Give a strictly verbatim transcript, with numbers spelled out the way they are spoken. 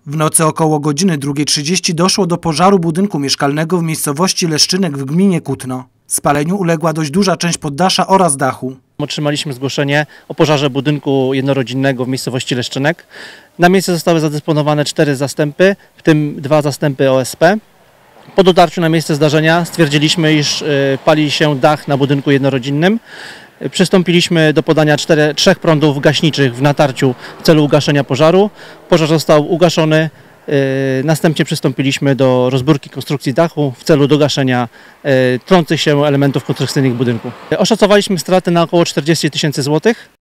W nocy około godziny drugiej trzydzieści doszło do pożaru budynku mieszkalnego w miejscowości Leszczynek w gminie Kutno. Spaleniu uległa dość duża część poddasza oraz dachu. Otrzymaliśmy zgłoszenie o pożarze budynku jednorodzinnego w miejscowości Leszczynek. Na miejsce zostały zadysponowane cztery zastępy, w tym dwa zastępy O S P. Po dotarciu na miejsce zdarzenia stwierdziliśmy, iż pali się dach na budynku jednorodzinnym. Przystąpiliśmy do podania cztery, trzech prądów gaśniczych w natarciu w celu ugaszenia pożaru. Pożar został ugaszony. Następnie przystąpiliśmy do rozbórki konstrukcji dachu w celu dogaszenia trących się elementów konstrukcyjnych budynku. Oszacowaliśmy straty na około czterdzieści tysięcy złotych.